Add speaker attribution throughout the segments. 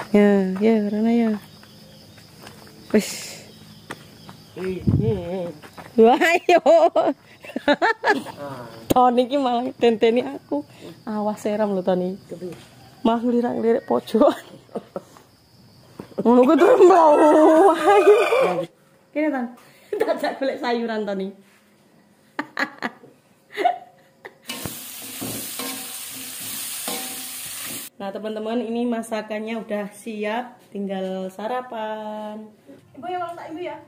Speaker 1: Ya, karena ya. Wis. Wah, yo. Tony iki malah tenteni aku. Awas seram lho Tony. Mah ngelirak-ngelirik pojok. Ngono ku tuh mbau. Kene Tan. Tak golek sayuran Tony. Nah teman-teman, ini masakannya udah siap, tinggal sarapan. Ibu ya, tak ibu ya.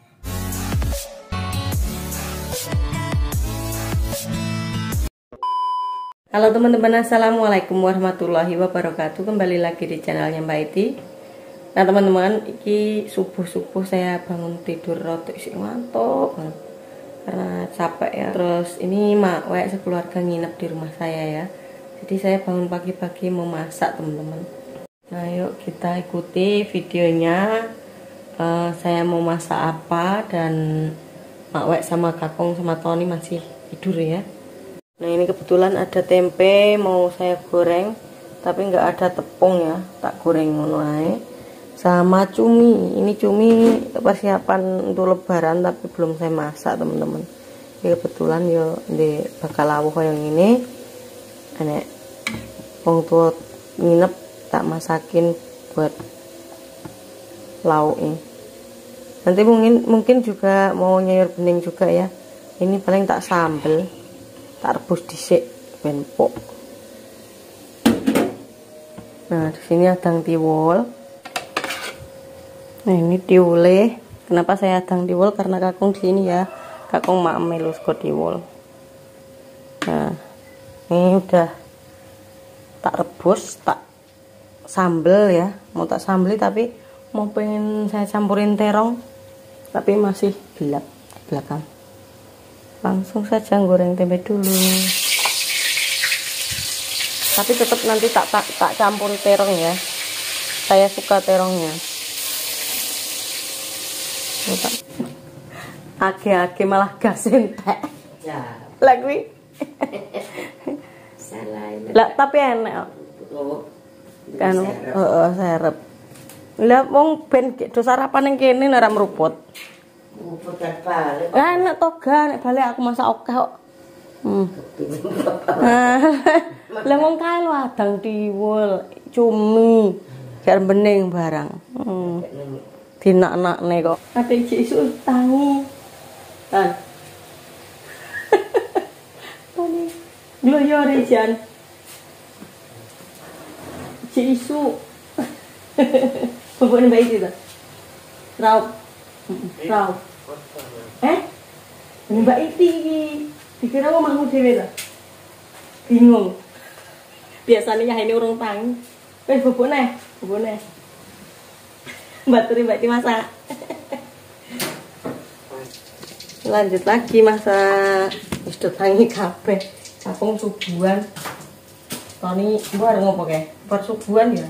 Speaker 1: Halo teman-teman, assalamualaikum warahmatullahi wabarakatuh. Kembali lagi di channelnya Mbak Iti. Nah teman-teman, ini subuh-subuh saya bangun tidur rotok isi ngantuk karena capek ya. Terus ini mak wek sekeluarga nginep di rumah saya ya. Jadi saya bangun pagi-pagi mau masak teman-teman. Nah yuk kita ikuti videonya. Saya mau masak apa dan mak wek sama kakong sama Tony masih tidur ya. Nah ini kebetulan ada tempe mau saya goreng, tapi nggak ada tepung ya, tak goreng ngono ae. Sama cumi, ini cumi persiapan untuk lebaran tapi belum saya masak teman-teman. Ini kebetulan yo di bakal lawuh yang ini, enek wong tua nginep tak masakin buat lauk ini. Nanti mungkin juga mau nyayur bening juga ya. Ini paling tak sambel, tak rebus dhisik ben empuk. Nah, di sini adang tiwul. Nah, ini tiwule. Kenapa saya adang tiwul? Karena kakung di sini ya. Kakung mak melu sego tiwul. Nah, ini udah tak rebus, tak sambel ya. Mau tak sambeli tapi mau pengen saya campurin terong, tapi masih gelap di belakang. Langsung saja goreng tempe dulu. Tapi tetap nanti tak campur terong ya. Saya suka terongnya. Age-age malah gas entek. Ya. Lah kuwi. Salah. Lah tapi enak. Kan serep. Lah wong ben do sarapan ning kene ora meruput. Meruput kan balik. Lah enak toga nek balik aku masak oke kok. Lah wong kae lho adang tiwul, cumi, jar bening barang. Dinak-nakne kok. Ate isu tangi. Tan. Tani. Gloyor jan. Isu. Pokoknya baik itu. Raup. Raup. Ini Mbak Iti iki. Dikira mau mangu dhewe ta? Bingung. Biasanya ini urung tangi. Bobone. Mbak Turi Mbak Iti masak. Lanjut lagi masak. Wis do tangi kabeh. Kakung subuhan. Tony buat ngopo kae? Buat subuhan ya.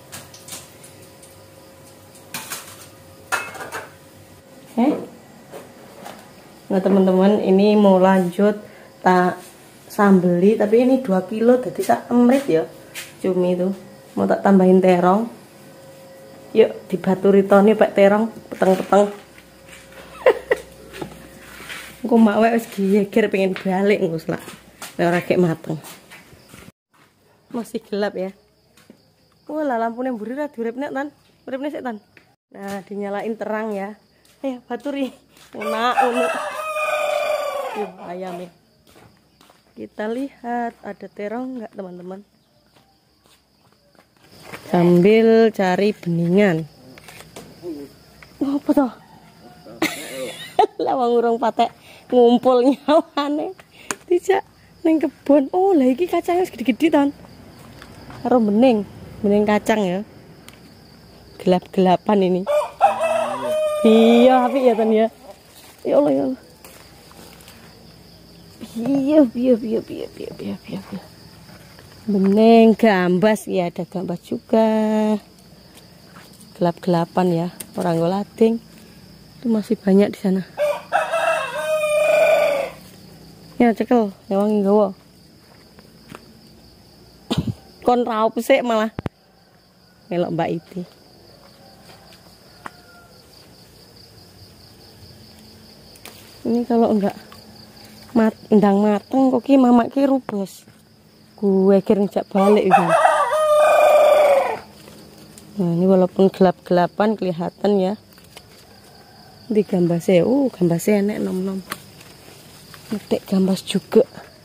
Speaker 1: Nah teman-teman, ini mau lanjut tak sambeli, tapi ini 2 kilo jadi tak emrit ya cumi itu. Mau tak tambahin terong. Yuk dibaturi Tony pak terong peteng-peteng. Engko mak wis geger pengen balik nggus lah. Ora kek mateng. Masih gelap ya. Wah, lampune mburi ra diuripne Tan. Uripne sik Tan. Nah, dinyalain terang ya. Ayo baturi. Unak. Yuk ayam ya. Kita lihat ada terong nggak teman-teman. Sambil cari beningan. Apa toh? Lawang urung patek ngumpul nyawane. Dijak ning kebon. Oh, lah iki kacangnya gede-gede Tan. Karo bening kacang ya. Gelap-gelapan ini. Iya, apik ya Tan ya. Ya Allah ya Allah. Iya. Bening gambas ya, ada gambas juga. Gelap-gelapan ya, orang golading. Itu masih banyak di sana. Ya cekel, ngewangi gawa. Kon raup sik malah. melok Mbak Iti. Ini kalau enggak ndang mateng kok ki mamak ki rubos. Gue kira ngejak balik gitu. Nah, ini walaupun gelap-gelapan kelihatan ya. Di gambasnya, gambasnya enak nom-nom. Metik gambas juga.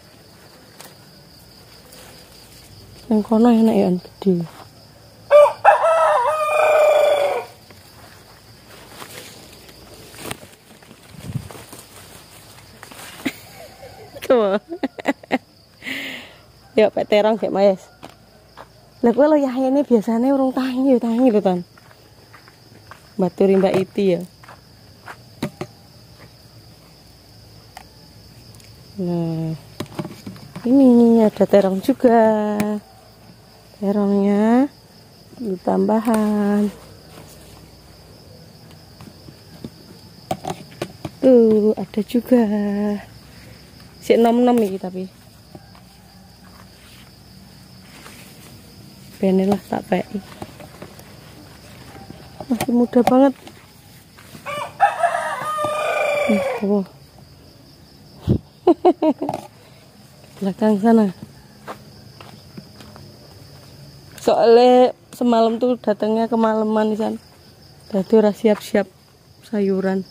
Speaker 1: Yang kono enak ya gede. Tuh. Yuk, Pak Terong kayak Mayes. Lah kowe lo yahene biasane urung tangi lho, Ton. Baturi Mbak Iti ya. Nah, ini ada terong juga. Terongnya tambahan. Tuh, ada juga. Si nom-nom ini tapi. Benilah tak peki. Masih muda banget. Oh. Belakang sana. Soalnya semalam tuh datangnya kemalaman di sana. Jadi udah siap-siap sayuran.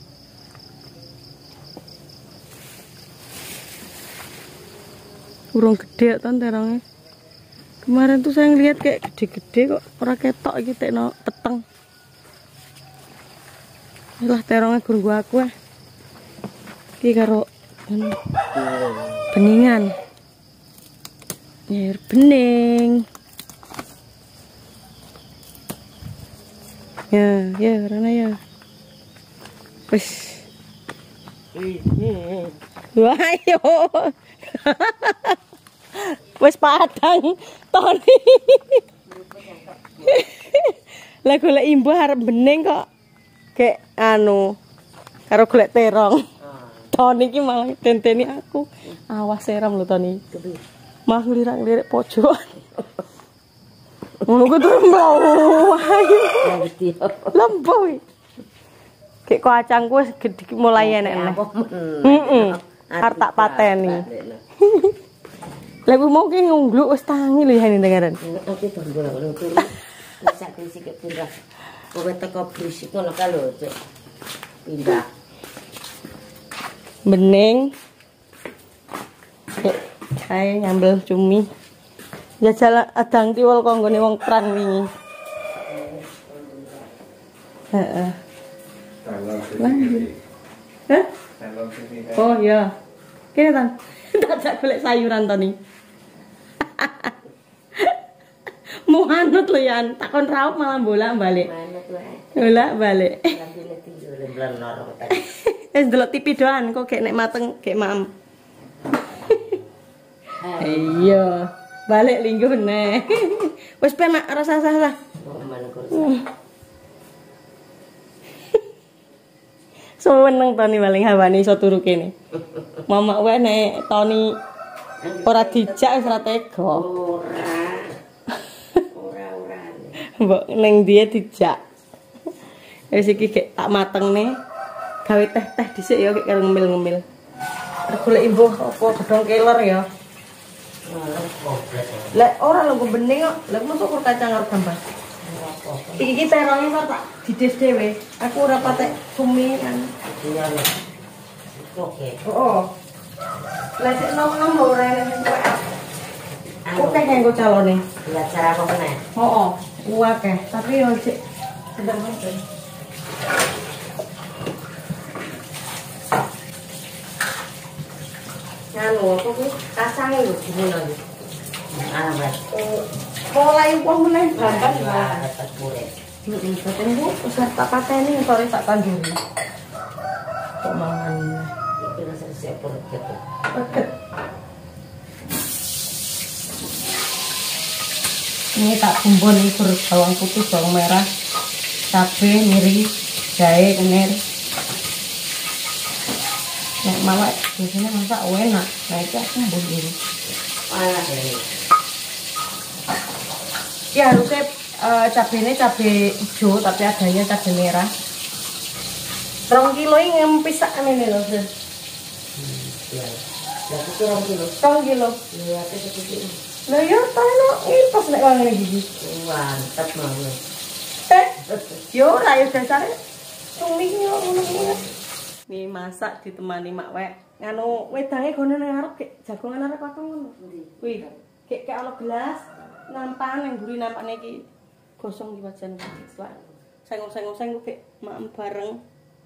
Speaker 1: Urung gede kan terongnya. Kemarin tuh saya ngeliat kayak gede-gede kok ora ketok iki tekno peteng. Lah terongnya gur gua aku iki karo beningan. Air bening. Ya, Rana ya. Wis. Wah, ayo. Wis padang Tony. Lah golek imbuh arep bening kok kayak karo golek terong. Tony iki malah tenteni aku. Awas seram lho Tony. Mah ngelirak-ngelirik pojok. Ngono ku trembau. Lembau. Kayak kacangku wis gede mulai enek. Heeh. Arep tak pateni. Lah ku mau ki ngungluk wis tangi lho ya ini dengaran.
Speaker 2: Aku tunggu lho turu. Bisa kisik pindah. Kowe teko berisik ngono ka lho, Cek. Pindah.
Speaker 1: Bening. Kae nyambel cumi. Ya jalan adang tiwul kok nggone wong perang wingi. Heeh. Hah? Oh iya. Kene Tan. Tak golek sayuran to ni. Mau anut lho ya, takon raup malah bolak-balik.
Speaker 2: Manut wae.
Speaker 1: Bolak-balik.
Speaker 2: Lambe tidur mblenor kok.
Speaker 1: Wis delok TV doan kok gek nek mateng gek maem. Iya, balik lingguh neh. Wis pe mak rasa sah. Seneng Tony paling hawane iso turu kene. Mamak wae nek Tony ora dijak wis ora tega. Ora. Mbok ning dia dijak. Wis iki gek tak matengne. Gawe teh-teh dhisik ya gek karo ngemil-ngemil. Golek imbuh apa gedhong keler ya. Lah ora lho bening kok. Lah mosok kur kacang karo gambas. Iki terongnya kok tak dides dhewe. Aku ora patek cumi kan.
Speaker 2: Iya lho. Oke.
Speaker 1: Oh. Lah sik nom-nom ora enek kowe. Oke kanggo calone.
Speaker 2: Belajar apa meneh?
Speaker 1: Heeh. Akeh, tapi yo sik sedang mungkin. Nganu apa kuwi? Kasange lho dimono iki.
Speaker 2: Alamat.
Speaker 1: Mulai wong meneh gambar
Speaker 2: Wah, dapat pure.
Speaker 1: Heeh, ketemu wis tak pateni sore tak tanduri. Kok mangan.
Speaker 2: Iki wis siap pure gitu.
Speaker 1: Oke. Ini tak bumbon ikur bawang putih, bawang merah, cabai, miri, jahe, kenir. Nek mama biasanya masak enak, nah itu aku bumbon ini.
Speaker 2: Panas ini.
Speaker 1: Ya harusnya cabenya cabai hijau tapi adanya cabai merah. 2 kilo ini ngempis sak ini loh.
Speaker 2: Ya. Ya itu 2 kilo.
Speaker 1: 2 kilo.
Speaker 2: Ya itu sedikit.
Speaker 1: Lah ya tano pas nek wong ngene iki.
Speaker 2: Mantap banget.
Speaker 1: Yo ora yo dasare cumi yo ngono kuwi. Nih masak ditemani Mak Wek. Nganu wedange gone nang arep kek jagongan arep apa ngono. Kuwi kek ana gelas nampan nang mburi nampane iki gosong di wajan iki. Sengung-sengung kek mak bareng.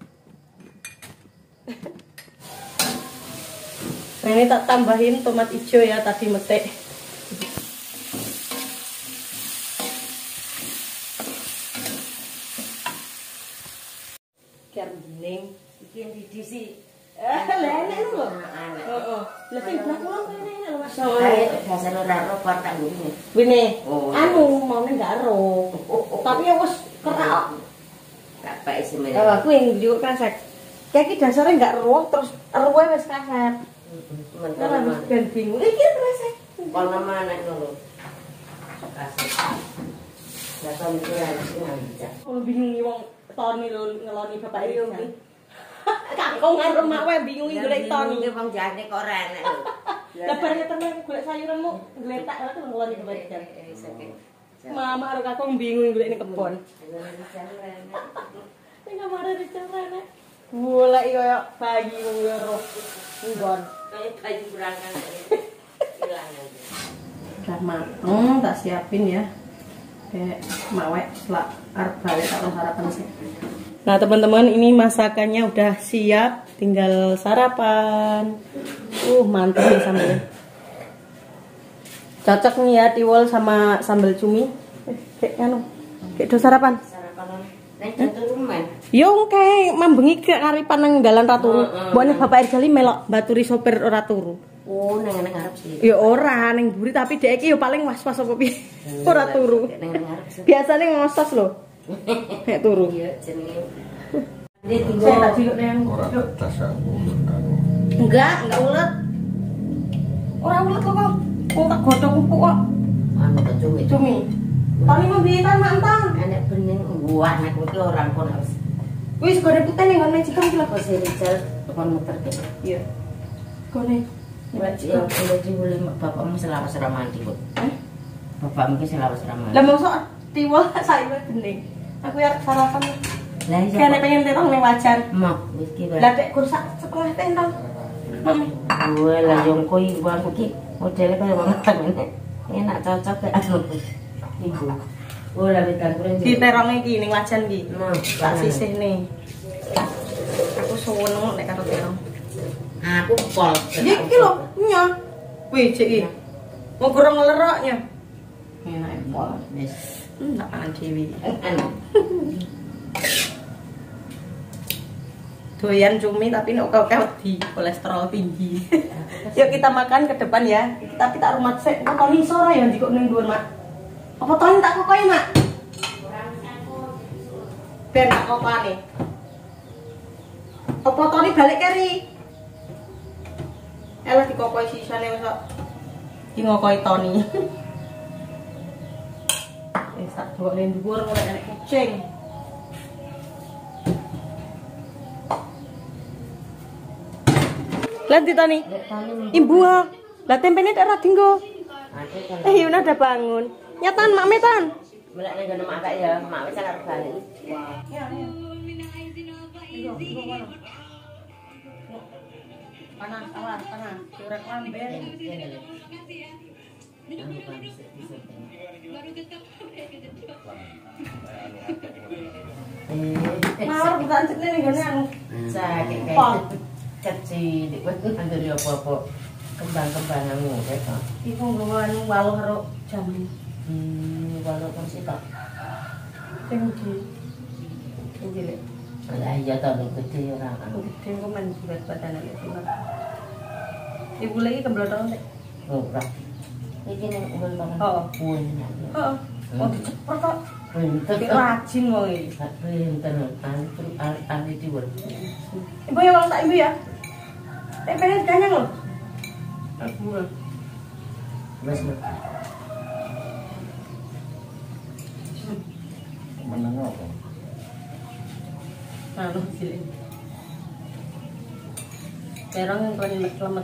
Speaker 1: Nah, ini tak tambahin tomat hijau ya tadi metik. Biar bening.
Speaker 2: Bikin di sih.
Speaker 1: Enak lho. Heeh. Lah sing blak kula kene lho Mas.
Speaker 2: Dasar ora ro tak ngene.
Speaker 1: Wene. Anu maune gak ro. Tapi ya wis kerak.
Speaker 2: Gak baik sebenarnya.
Speaker 1: Aku yang njuk kasek. Kayak iki dasare gak ro terus ruwe wis kasep. Ora wis ben bingung. Iki resek.
Speaker 2: Kono mana ngono. Kasih. Lah kan iki harus ngajak.
Speaker 1: Wong bingung wong Toni lho ngeloni bapak iki. Kangkung karo mak wae bingung golek Toni.
Speaker 2: Iki wong jane kok ora enak lho.
Speaker 1: Lah bareng temen golek sayuranmu gletak lho ngeloni bapak iki. Mama karo kakung bingung golek ning kebon. Ning kamar rencana. Golek koyo bayi wong loro. Nggon.
Speaker 2: Kayak bayi berangan. Hilang aja.
Speaker 1: Udah mateng, tak siapin ya. Kayak mawek setelah arep balik tak sarapan sih. Nah teman-teman ini masakannya udah siap, tinggal sarapan. Mantap nih sambelnya. Cocok nih ya tiwol sama sambal cumi. Kayak anu, kayak do sarapan.
Speaker 2: Sarapan nang Jaturuman.
Speaker 1: Yo kayak mambengi ke karipan nang dalan Raturu. Mbokne Bapak Erjali melok baturi sopir ora turu.
Speaker 2: Oh, nang ngarep sih.
Speaker 1: Ya ora ning mburi tapi dhek iki yo paling was-was apa piye. Ora turu.
Speaker 2: Nang ngarep sih.
Speaker 1: Biasane ngosos lho. Nek turu.
Speaker 2: Iya, jenenge.
Speaker 1: Saya tak ciluk nang. Enggak ulet. Ora ulet kok. Kok tak godhog empuk kok.
Speaker 2: Anu tak cumi.
Speaker 1: Cumi. Tani mau biitan mantan.
Speaker 2: Enek bening buah nek iki orang kon harus.
Speaker 1: Wis goreng putih ning ngene cikam iki lho.
Speaker 2: Kok Rizal kon muter ke.
Speaker 1: Iya. Goreng.
Speaker 2: Ya, udah dibeli bapakmu selawas ramandi kok. Bapakmu ki selawas ramandi.
Speaker 1: Lah mosok tiwol sayur bening. Aku ya sarapan.
Speaker 2: Lah iya.
Speaker 1: Kene pengen tetong ning wajan.
Speaker 2: Mak, wis ki.
Speaker 1: Lah tek kursak setengah tentang. Mami.
Speaker 2: Gue lah yang koi bangku ki modelnya kayak banget ngene. Enak cocok ke anu. Ibu. Oh lah bintang kurang.
Speaker 1: Diterong iki ning wajan iki. Tak
Speaker 2: Tak
Speaker 1: sisihne. Aku seneng nek karo terong.
Speaker 2: Aku pol.
Speaker 1: Iki lho, nya. Wih, cek iki. Mau gorong leroknya. Enak pol.
Speaker 2: Wis.
Speaker 1: Tak pangan dhewe.
Speaker 2: Enak.
Speaker 1: Doyan cumi tapi nek kok di kolesterol tinggi. Yuk kita makan ke depan ya. Tapi tak rumah sik, kok Toni sore ya njikuk ning dhuwur, Mak. Apa Toni tak kokoki, Mak? Ben tak kokane. Apa Toni balik keri? Elah dikokoki sisane wis kok. Iki ngokoki Toni. Wis tak dhuwur ning dhuwur ora enek kucing. Lanti Tani. Ibu ah. Lah tempene tak ra dinggo. Yuna udah bangun. Nyatan Mak Metan.
Speaker 2: Melek ning ngono mak ya, mak wis arep balik.
Speaker 1: Panas, awas, panas. Curek lamben. Mawar bukan cek ning ngene anu.
Speaker 2: Sakit kayak kecil, antar dia apa-apa kembang-kembangan ngurek kok.
Speaker 1: Iku nggon waluh karo jambu.
Speaker 2: Walaupun sih tak.
Speaker 1: Sing di. Sing cilik.
Speaker 2: Lah iya ta ning gede ora kan.
Speaker 1: Gede kok men buat badan iki. Ibu lagi kembloton sik.
Speaker 2: Ora. Iki ning ubel banget.
Speaker 1: Oh.
Speaker 2: Heeh.
Speaker 1: Oh diceper kok.
Speaker 2: Pinter.
Speaker 1: Rajin wong iki.
Speaker 2: Pinter ahli diwul.
Speaker 1: Ibu ya kalau tak ibu ya. Pengen kanyang loh. Aku.
Speaker 2: Wes.
Speaker 3: Meneng apa?
Speaker 1: Anu cilik. Terong yang klemet-klemet.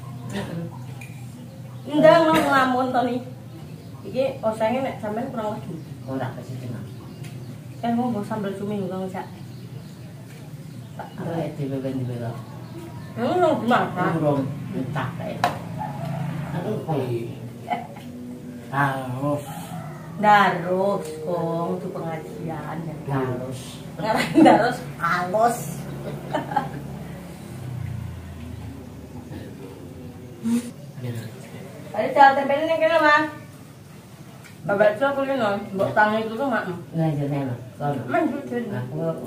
Speaker 1: Enggak ngelamun to nih. Iki osenge nek sampean kurang lagi.
Speaker 2: Ora kesideng.
Speaker 1: Kan mau sambal cumi juga nggak. Tak
Speaker 2: Ada dhewe ben dhewe kok.
Speaker 1: Lu gimana?
Speaker 2: Urung entah kae. Aduh koi. Harus
Speaker 1: Darus kong itu pengajian dan
Speaker 2: harus.
Speaker 1: ngarang darus halus. Tadi cara tempelin yang kena mah. Babak itu aku lihat, mbok tangan itu tuh mak.
Speaker 2: Nggak jadi enak. Kono.
Speaker 1: Man jujur.
Speaker 2: Aku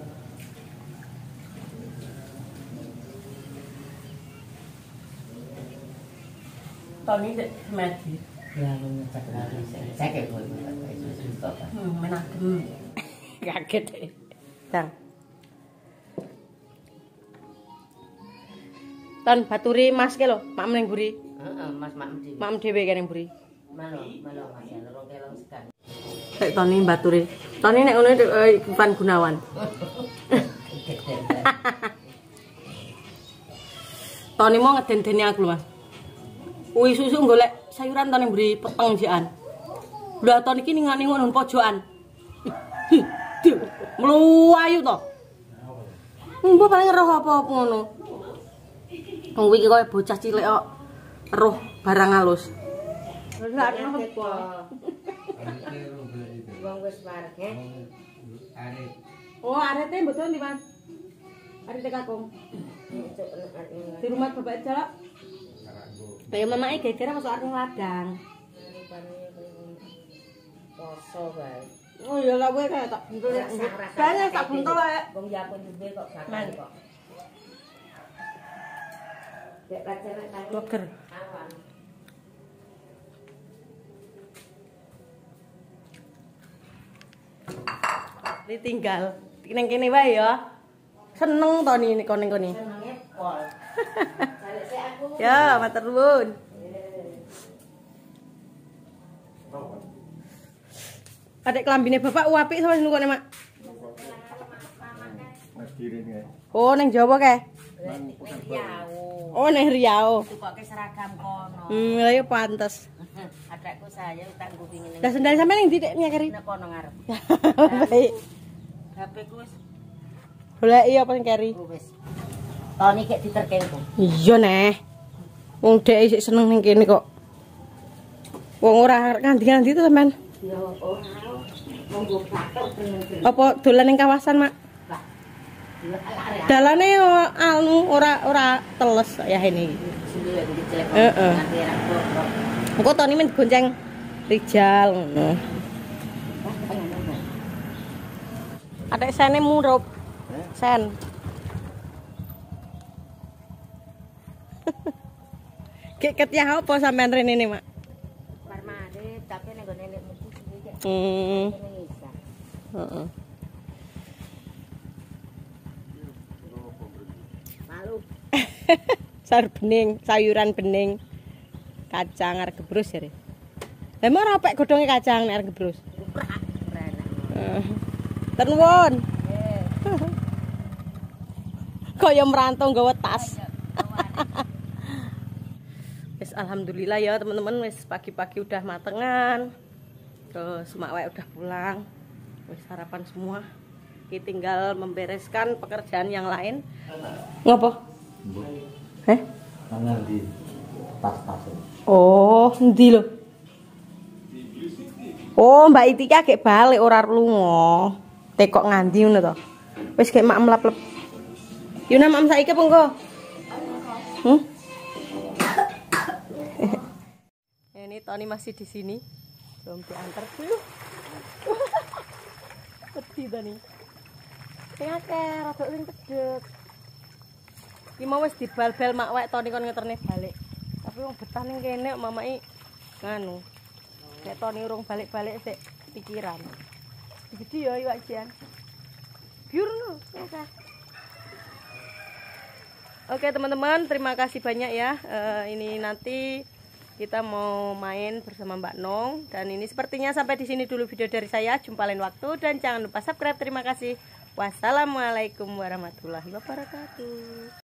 Speaker 1: Tony dek semedi.
Speaker 2: ya mencetak lagi saya kayak gue itu apa.
Speaker 1: Menagem. Kaget deh. Dang. Ton baturi mas ke lho, mak meneng buri.
Speaker 2: Heeh, Mas Mak dhewe.
Speaker 1: Mak dhewe kene buri.
Speaker 2: Malo Mas ya lorong kelong sekan.
Speaker 1: Kayak Tony baturi. Tony nek ngono Ivan Gunawan. Tony mau ngeden-deni aku lho, Mas. Kuwi susu golek sayuran Tony beri peteng jikan. Lah Tony iki ningani ngono pojokan. Mluwayu to. Mbok paling roh apa ngono. Wong iki koyo bocah cilik kok roh barang halus. Lah apa?
Speaker 2: Wong wis warga.
Speaker 1: Oh, arete mboten ndi, Mas? Arete kakung. Di rumah Bapak Jalak. Kayak mamake geger masuk arep ladang.
Speaker 2: Poso bae.
Speaker 1: Oh iya lah kowe kayak tak buntul. Kayaknya tak buntul ae.
Speaker 2: Wong ya pun duwe kok bakal kok. Dek pacaran kan
Speaker 1: Boger.
Speaker 2: awan.
Speaker 1: Ditinggal. Ning kene wae ya. Seneng to ning kene.
Speaker 2: Senenge pol. Balik sik aku.
Speaker 1: Ya, matur nuwun. Adek klambine Bapak apik sama nukone, Mak. Oh, ning Jawa kae.
Speaker 2: Riau.
Speaker 1: Oh, ning Riau.
Speaker 2: Tukoke seragam kono.
Speaker 1: Lha ya pantes.
Speaker 2: Adekku saya tak kupingin
Speaker 1: Lah sendal sampean ning ndi Dek nyakeri?
Speaker 2: ning kono ngarep.
Speaker 1: Baik.
Speaker 2: HP ku wis
Speaker 1: Goleki apa sing keri?
Speaker 2: wis. Toni kek diterkengku.
Speaker 1: Iya neh. Wong Dek isih seneng ning kene kok. Wong ora ngandi-ngandi to sampean.
Speaker 2: Ya ora. Monggo batok tenan.
Speaker 1: Apa dolan ning kawasan, Mak? Dalane anu ora teles ya ini. Heeh. Engko Toni men gonceng Rijal ngono. Adek sene murup. Sen. Kek ketiah apa sampean rene ne, Mak?
Speaker 2: Parmane tapi nek gone nek metu iki.
Speaker 1: Heeh.
Speaker 2: Malu.
Speaker 1: Sayur bening, sayuran bening. Kacang arep gebrus ya. Lah mau ora pek godhonge kacang nek arep gebrus. Ter nuwun. Kaya merantau nggawa tas. Wis alhamdulillah ya teman-teman wis pagi-pagi udah matengan. Terus mak wae udah pulang. Wis sarapan semua. Kita tinggal membereskan pekerjaan yang lain. Ngopo?
Speaker 3: Tangan di tas-tas.
Speaker 1: Oh, endi lho? Oh, Mbak Itika gek balik ora lunga. Tekok ngandi ngono to. Wis gek mak mlap-lep. Yo nak mak saiki apa engko? Ini Tony masih di sini. Belum diantar dulu. Pedih Tony. Sing akeh rada sing pedhet. Iki mau wis dibal-bal mak wae Tony kon ngeterne balik. Tapi wong betah ning kene mamai nganu. Nek Tony urung balik-balik sik pikiran. Gede ya iwak jan. Biur no, ya. Oke teman-teman, terima kasih banyak ya. Ini nanti Kita mau main bersama Mbak Nong. Dan ini sepertinya sampai di sini dulu video dari saya. Jumpa lain waktu dan jangan lupa subscribe. Terima kasih. Wassalamualaikum warahmatullahi wabarakatuh.